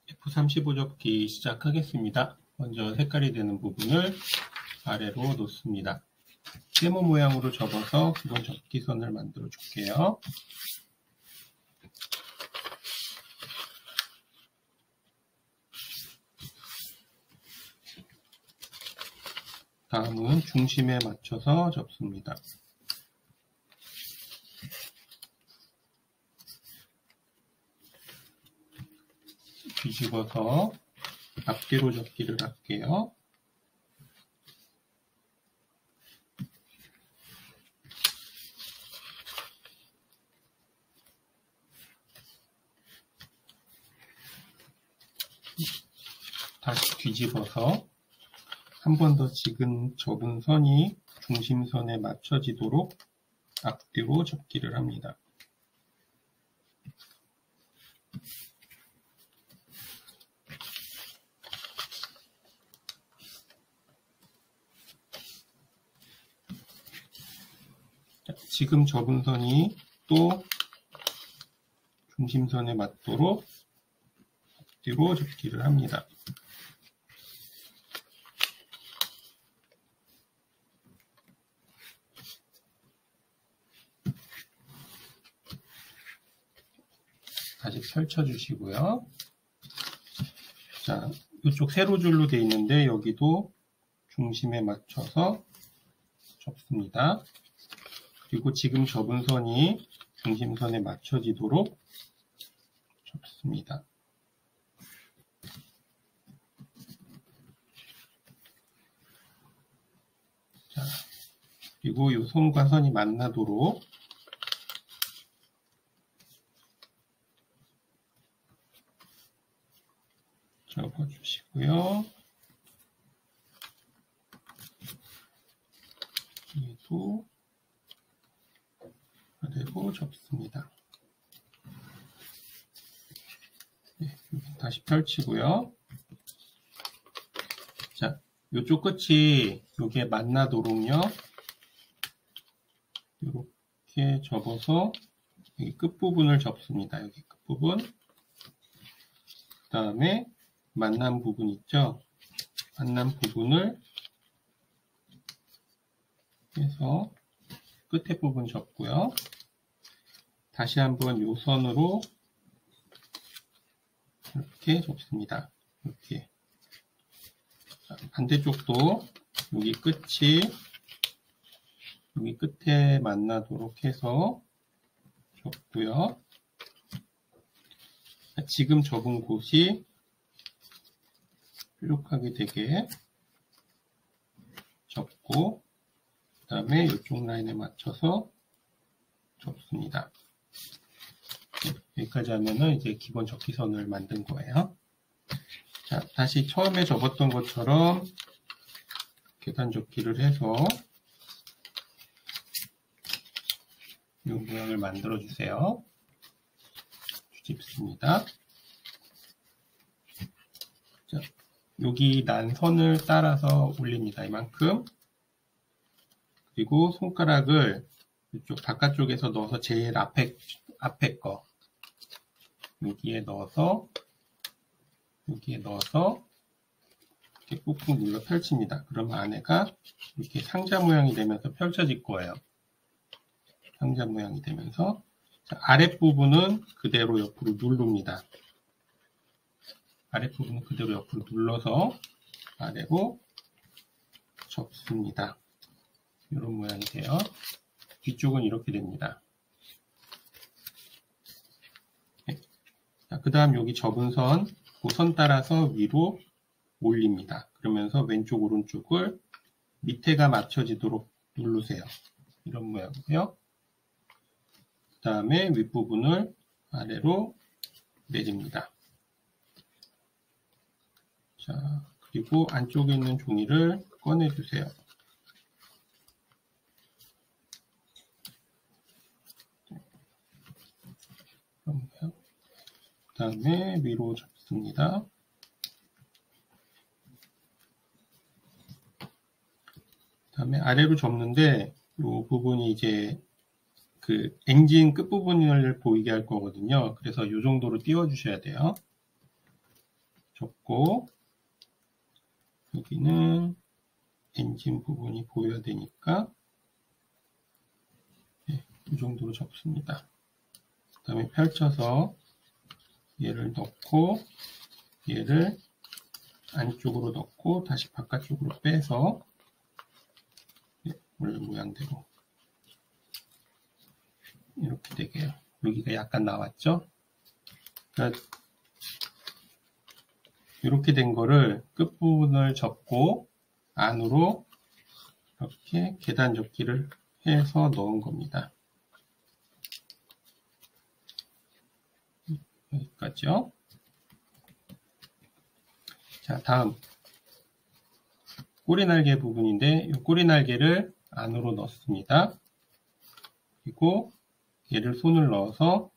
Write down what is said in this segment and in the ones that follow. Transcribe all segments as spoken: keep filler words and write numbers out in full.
에프 삼십오 접기 시작하겠습니다. 먼저 색깔이 되는 부분을 아래로 놓습니다. 세모 모양으로 접어서 기본 접기선을 만들어 줄게요. 다음은 중심에 맞춰서 접습니다. 뒤집어서 앞뒤로 접기를 할게요. 다시 뒤집어서 한 번 더 지금 접은 선이 중심선에 맞춰지도록 앞뒤로 접기를 합니다. 지금 접은 선이 또 중심선에 맞도록 앞뒤로 접기를 합니다. 다시 펼쳐주시고요. 자, 이쪽 세로줄로 되어 있는데 여기도 중심에 맞춰서 접습니다. 그리고 지금 접은 선이 중심선에 맞춰지도록 접습니다. 자, 그리고 이 선과 선이 만나도록 접어주시고요. 여기도 아래로 접습니다. 네, 다시 펼치고요. 자, 이쪽 끝이 여기에 만나도록요. 이렇게 접어서 여기 끝부분을 접습니다. 여기 끝부분. 그 다음에 만난 부분 있죠? 만난 부분을 해서 끝에 부분 접고요. 다시 한번 요 선으로 이렇게 접습니다. 이렇게. 반대쪽도 여기 끝이 여기 끝에 만나도록 해서 접고요. 지금 접은 곳이 뾰족하게 되게 접고 그 다음에 이쪽 라인에 맞춰서 접습니다. 네, 여기까지 하면은 이제 기본 접기선을 만든 거예요. 자, 다시 처음에 접었던 것처럼 계단 접기를 해서 이 모양을 만들어 주세요. 뒤집습니다. 자, 여기 난 선을 따라서 올립니다. 이만큼. 그리고 손가락을 이쪽 바깥쪽에서 넣어서 제일 앞에, 앞에 거 여기에 넣어서 여기에 넣어서 이렇게 꾹꾹 눌러 펼칩니다. 그러면 안에가 이렇게 상자 모양이 되면서 펼쳐질 거예요. 상자 모양이 되면서 자, 아랫부분은 그대로 옆으로 누릅니다. 아랫부분은 그대로 옆으로 눌러서 아래로 접습니다. 이런 모양이 돼요. 뒤쪽은 이렇게 됩니다. 네. 자, 그 다음 여기 접은 선, 그 선 따라서 위로 올립니다. 그러면서 왼쪽 오른쪽을 밑에가 맞춰지도록 누르세요. 이런 모양이고요. 그 다음에 윗부분을 아래로 내립니다. 자, 그리고 안쪽에 있는 종이를 꺼내주세요. 그 다음에 위로 접습니다. 그 다음에 아래로 접는데 이 부분이 이제 그 엔진 끝부분을 보이게 할 거거든요. 그래서 이 정도로 띄워 주셔야 돼요. 접고, 여기는 엔진 부분이 보여야 되니까 네, 이 정도로 접습니다. 그 다음에 펼쳐서 얘를 넣고 얘를 안쪽으로 넣고 다시 바깥쪽으로 빼서 네, 원래 모양대로 이렇게 되게요. 여기가 약간 나왔죠? 그러니까 이렇게 된 거를 끝부분을 접고 안으로 이렇게 계단 접기를 해서 넣은 겁니다. 여기까지요. 자, 다음 꼬리날개 부분인데 이 꼬리날개를 안으로 넣습니다. 그리고 얘를 손을 넣어서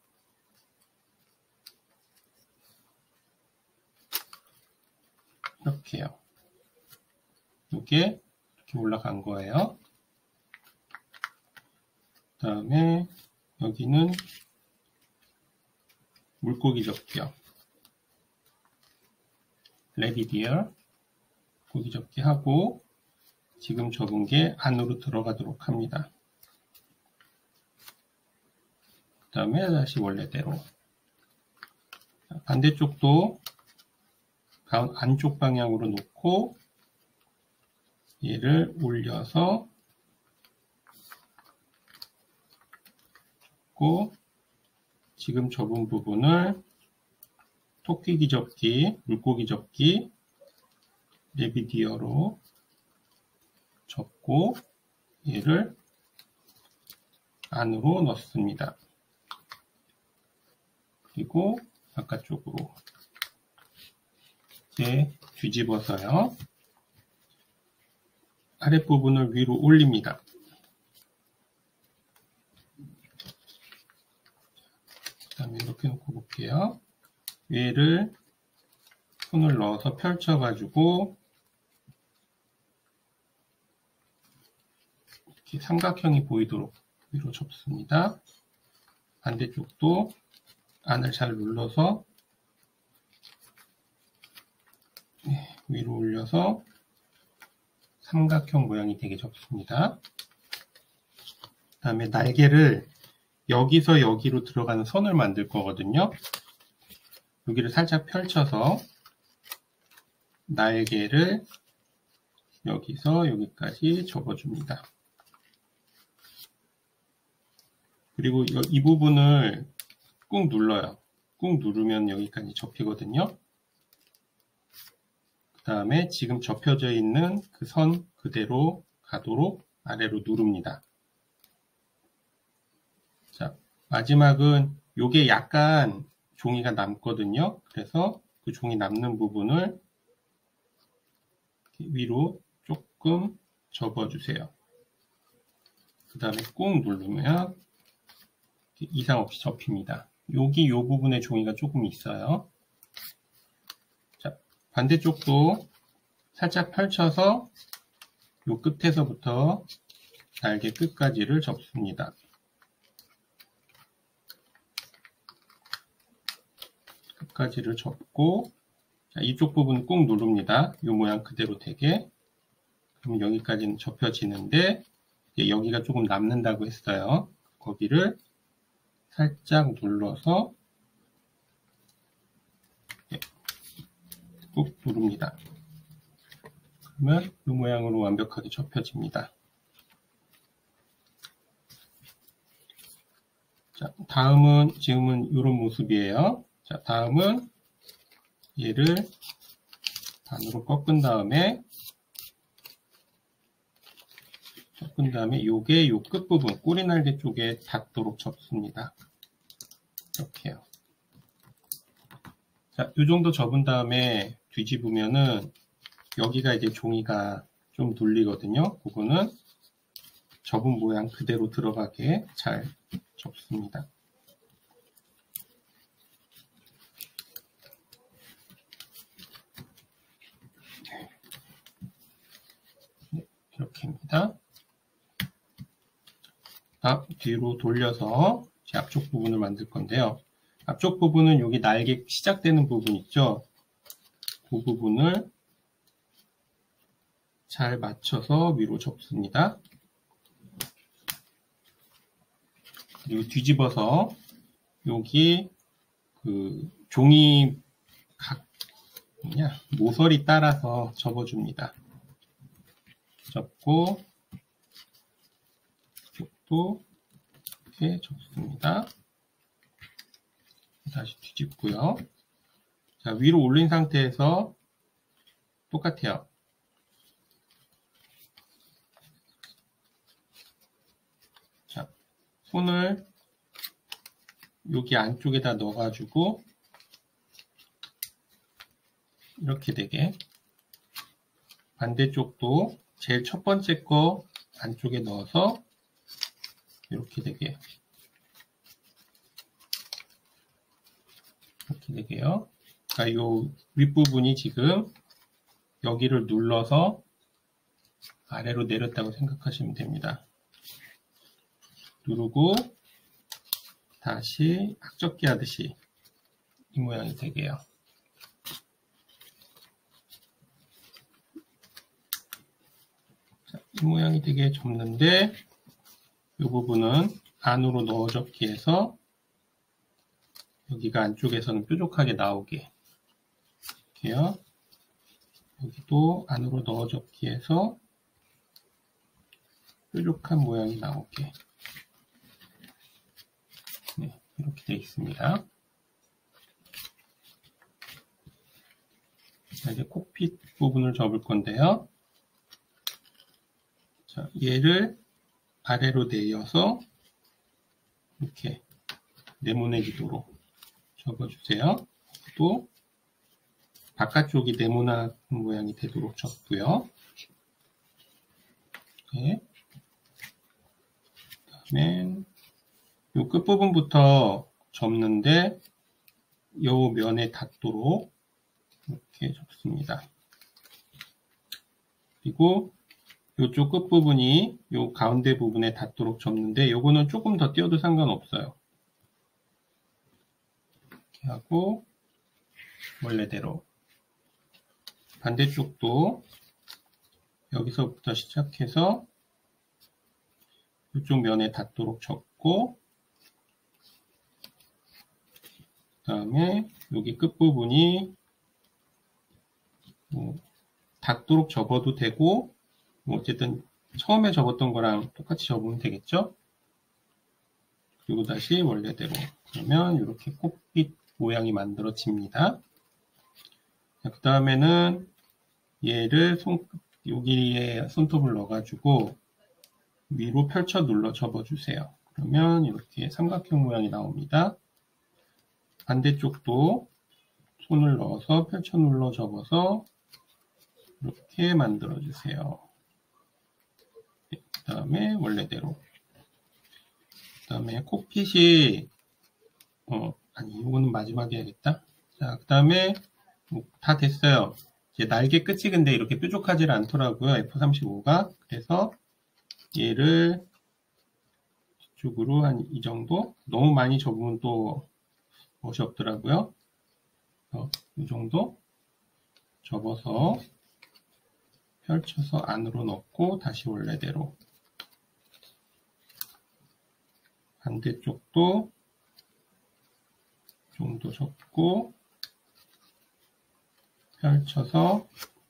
이렇게요. 이게 이렇게 올라간 거예요. 그 다음에 여기는 물고기 접기요. 레디디어 고기 접기 하고 지금 접은 게 안으로 들어가도록 합니다. 그 다음에 다시 원래대로 반대쪽도 안쪽 방향으로 놓고 얘를 올려서 접고 지금 접은 부분을 토끼기 접기, 물고기 접기, 레비디어로 접고 얘를 안으로 넣습니다. 그리고 바깥쪽으로 이렇게 뒤집어서요. 아랫부분을 위로 올립니다. 그 다음에 이렇게 놓고 볼게요. 얘를 손을 넣어서 펼쳐가지고 이렇게 삼각형이 보이도록 위로 접습니다. 반대쪽도 안을 잘 눌러서 네, 위로 올려서 삼각형 모양이 되게 접습니다. 그 다음에 날개를 여기서 여기로 들어가는 선을 만들 거거든요. 여기를 살짝 펼쳐서 날개를 여기서 여기까지 접어줍니다. 그리고 이 부분을 꾹 눌러요. 꾹 누르면 여기까지 접히거든요. 그 다음에 지금 접혀져 있는 그 선 그대로 가도록 아래로 누릅니다. 자, 마지막은 요게 약간 종이가 남거든요. 그래서 그 종이 남는 부분을 위로 조금 접어주세요. 그 다음에 꾹 누르면 이상 없이 접힙니다. 여기 요 부분에 종이가 조금 있어요. 자, 반대쪽도 살짝 펼쳐서 요 끝에서부터 날개 끝까지를 접습니다. 끝까지를 접고 자, 이쪽 부분 꾹 누릅니다. 이 모양 그대로 되게. 그럼 여기까지는 접혀지는데 여기가 조금 남는다고 했어요. 거기를 살짝 눌러서 꾹 누릅니다. 그러면 이 모양으로 완벽하게 접혀집니다. 자, 다음은 지금은 이런 모습이에요. 자, 다음은 얘를 반으로 꺾은 다음에 꺾은 다음에 요게 요 끝부분 꼬리날개 쪽에 닿도록 접습니다. 이렇게요. 자, 요 정도 접은 다음에 뒤집으면은 여기가 이제 종이가 좀 눌리거든요. 그거는 접은 모양 그대로 들어가게 잘 접습니다. 네, 이렇게입니다. 아, 뒤로 돌려서 제 앞쪽 부분을 만들 건데요. 앞쪽 부분은 여기 날개 시작되는 부분 있죠? 그 부분을 잘 맞춰서 위로 접습니다. 그리고 뒤집어서 여기 그 종이 각 뭐냐 모서리 따라서 접어줍니다. 접고 이쪽도 이렇게 접습니다. 다시 뒤집고요. 자, 위로 올린 상태에서 똑같아요. 자, 손을 여기 안쪽에다 넣어가지고 이렇게 되게 반대쪽도 제일 첫 번째 거 안쪽에 넣어서 이렇게 되게 이렇게 되게요. 그러니까 이 윗부분이 지금 여기를 눌러서 아래로 내렸다고 생각하시면 됩니다. 누르고 다시 악접기 하듯이 이 모양이 되게요. 자, 이 모양이 되게 접는데 이 부분은 안으로 넣어 접기 해서 여기가 안쪽에서는 뾰족하게 나오게 이렇게요. 여기도 안으로 넣어 접기 해서 뾰족한 모양이 나오게 네, 이렇게 되어 있습니다. 자, 이제 콕핏 부분을 접을 건데요. 자, 얘를 아래로 내려서 이렇게 네모내기도록 접어주세요. 또 바깥쪽이 네모난 모양이 되도록 접고요. 네. 그다음에 이 끝부분부터 접는데 이 면에 닿도록 이렇게 접습니다. 그리고 이쪽 끝부분이 이 가운데 부분에 닿도록 접는데 요거는 조금 더 띄워도 상관없어요. 이렇게 하고 원래대로 반대쪽도 여기서부터 시작해서 이쪽 면에 닿도록 접고 그 다음에 여기 끝부분이 뭐 닿도록 접어도 되고 뭐 어쨌든 처음에 접었던 거랑 똑같이 접으면 되겠죠? 그리고 다시 원래대로 그러면 이렇게 꽃빛 모양이 만들어집니다. 그 다음에는 얘를 손, 여기에 손톱을 넣어가지고 위로 펼쳐 눌러 접어주세요. 그러면 이렇게 삼각형 모양이 나옵니다. 반대쪽도 손을 넣어서 펼쳐 눌러 접어서 이렇게 만들어주세요. 그 다음에 원래대로. 그 다음에 콕핏이, 어, 아니, 이거는 마지막에 해야겠다. 자, 그 다음에 뭐 다 됐어요. 이제 날개 끝이 근데 이렇게 뾰족하지 않더라고요. 에프 삼십오가. 그래서 얘를 뒤쪽으로 한 이 정도? 너무 많이 접으면 또 멋이 없더라고요. 어, 이 정도 접어서 펼쳐서 안으로 넣고 다시 원래대로. 반대쪽도 이 정도 접고 펼쳐서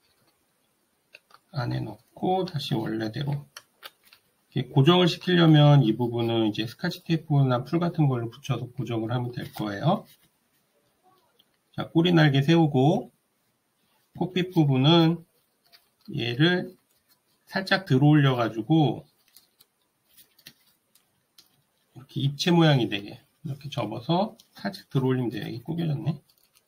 안에 넣고 다시 원래대로. 이렇게 고정을 시키려면 이 부분은 이제 스카치 테이프나 풀 같은 걸로 붙여서 고정을 하면 될 거예요. 자, 꼬리 날개 세우고 콕핏 부분은 얘를 살짝 들어 올려 가지고 이렇게 입체 모양이 되게 이렇게 접어서 살짝 들어 올리면 돼요. 이게 구겨졌네.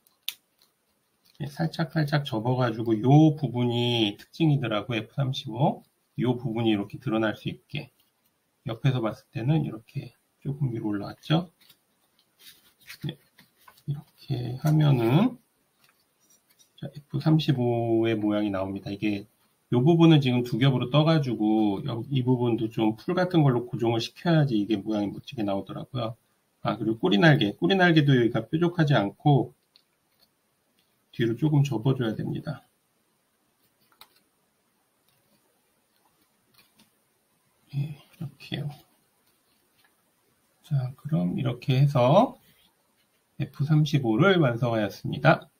살짝 살짝 접어 가지고 이 부분이 특징이더라고요. 에프 삼십오. 이 부분이 이렇게 드러날 수 있게. 옆에서 봤을 때는 이렇게 조금 위로 올라왔죠. 네. 이렇게 하면은 자, 에프 삼십오의 모양이 나옵니다. 이게 이 부분은 지금 두 겹으로 떠가지고 이 부분도 좀 풀 같은 걸로 고정을 시켜야지 이게 모양이 멋지게 나오더라고요. 아, 그리고 꼬리 날개. 꼬리 날개도 여기가 뾰족하지 않고 뒤로 조금 접어줘야 됩니다. 예, 이렇게요. 자, 그럼 이렇게 해서 에프 삼십오를 완성하였습니다.